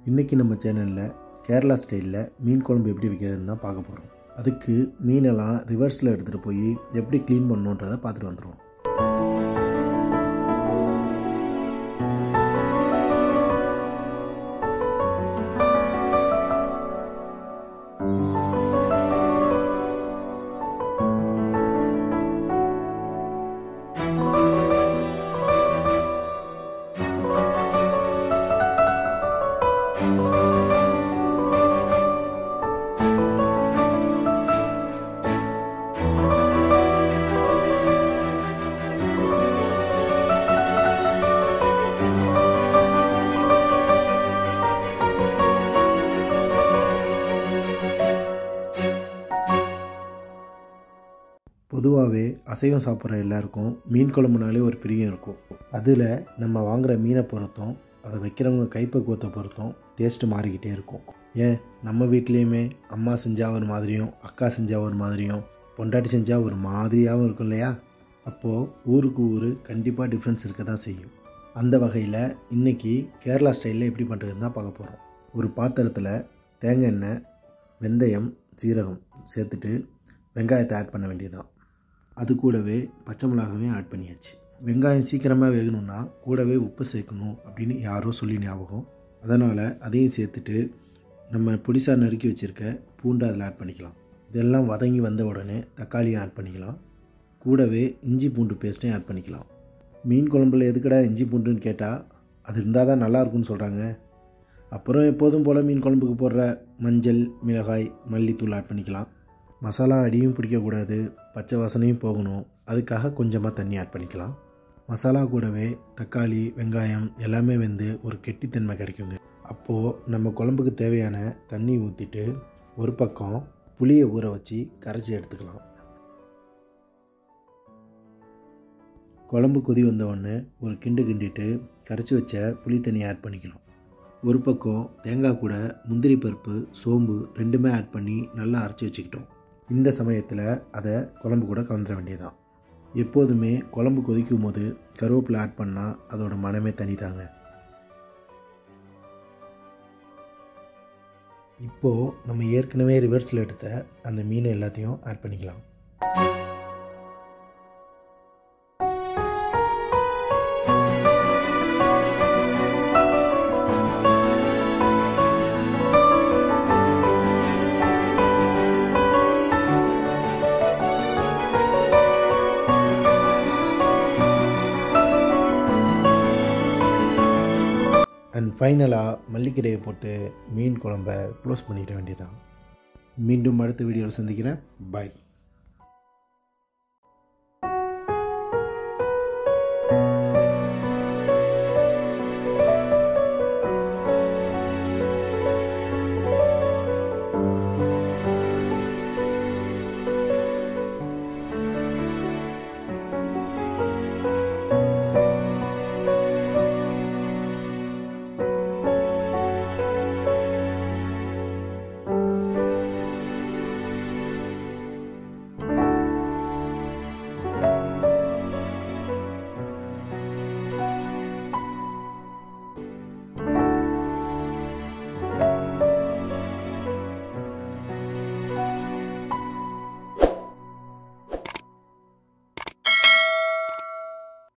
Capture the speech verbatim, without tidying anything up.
இன்றைக்கி நம்ம சேனலில் கேரளா ஸ்டைலில் மீன் குழம்பு எப்படி வைக்கிறதுன்னு தான் பார்க்க போகிறோம். அதுக்கு மீனெல்லாம் ரிவர்ஸில் எடுத்துகிட்டு போய் எப்படி க்ளீன் பண்ணணுன்றதை பார்த்துட்டு வந்துடுவோம். பொதுவாகவே அசைவம் சாப்பிட்ற எல்லாருக்கும் மீன் குழம்புனாலே ஒரு பிரியம் இருக்கும். அதில் நம்ம வாங்குகிற மீனை பொறுத்தும் அதை வைக்கிறவங்க கைப்பக்குவத்தை பொறுத்தும் டேஸ்ட்டு மாறிக்கிட்டே இருக்கும். ஏன் நம்ம வீட்லேயுமே அம்மா செஞ்சால் ஒரு மாதிரியும் அக்கா செஞ்சால் ஒரு மாதிரியும் பொண்டாட்டி செஞ்சால் ஒரு மாதிரியாகவும் இருக்கும் இல்லையா? அப்போது ஊருக்கு ஊர் கண்டிப்பாக டிஃப்ரென்ஸ் இருக்க தான் செய்யும். அந்த வகையில் இன்றைக்கி கேரளா ஸ்டைலில் எப்படி பண்ணுறதுன்னு தான் பார்க்க போகிறோம். ஒரு பாத்திரத்தில் தேங்காய் எண்ணெய், வெந்தயம், சீரகம் சேர்த்துட்டு வெங்காயத்தை ஆட் பண்ண வேண்டியதுதான். அது கூடவே பச்சை மிளகாவையும் ஆட் பண்ணியாச்சு. வெங்காயம் சீக்கிரமாக வேகணும்னா கூடவே உப்பு சேர்க்கணும் அப்படின்னு யாரோ சொல்லி ஞாபகம். அதனால் அதையும் சேர்த்துட்டு நம்ம புடிசாக நறுக்கி வச்சுருக்க பூண்டை அதில் ஆட் பண்ணிக்கலாம். இதெல்லாம் வதங்கி வந்த உடனே தக்காளியும் ஆட் பண்ணிக்கலாம். கூடவே இஞ்சி பூண்டு பேஸ்ட்டையும் ஆட் பண்ணிக்கலாம். மீன் குழம்புல எதுக்கடா இஞ்சி பூண்டுன்னு கேட்டால் அது இருந்தால் தான் நல்லாயிருக்குன்னு சொல்கிறாங்க. அப்புறம் எப்போதும் போல் மீன் குழம்புக்கு போடுற மஞ்சள், மிளகாய், மல்லித்தூள் ஆட் பண்ணிக்கலாம். மசாலா அடியும் பிடிக்கக்கூடாது, பச்சை வாசனையும் போகணும். அதுக்காக கொஞ்சமாக தண்ணி ஆட் பண்ணிக்கலாம். மசாலா கூடவே தக்காளி, வெங்காயம் எல்லாமே வெந்து ஒரு கெட்டித்தன்மை கிடைக்குங்க. அப்போது நம்ம குழம்புக்கு தேவையான தண்ணி ஊற்றிட்டு ஒரு பக்கம் புளியை ஊற வச்சு கரைச்சி எடுத்துக்கலாம். குழம்பு கொதி வந்தவுடனே ஒரு கிண்டு கிண்டிட்டு கரைச்சி வச்ச புளி தண்ணியை ஆட் பண்ணிக்கலாம். ஒரு பக்கம் தேங்காய் கூட முந்திரி பருப்பு, சோம்பு ரெண்டுமே ஆட் பண்ணி நல்லா அரைச்சி வச்சுக்கிட்டோம். இந்த சமயத்தில் அதை குழம்பு கூட கலந்துட வேண்டியதுதான். எப்போதுமே குழம்பு கொதிக்கும் போது கருவேப்பிலை ஆட் பண்ணால் அதோட மனமே தனிதாங்க. இப்போது நம்ம ஏற்கனவே ரிவர்ஸில் எடுத்த அந்த மீனை எல்லாத்தையும் ஆட் பண்ணிக்கலாம். அண்ட் ஃபைனலாக மல்லிக்கீரையை போட்டு மீன் குழம்பை க்ளோஸ் பண்ணிட வேண்டியதான். மீண்டும் அடுத்த வீடியோவில் சந்திக்கிறேன். பாய்.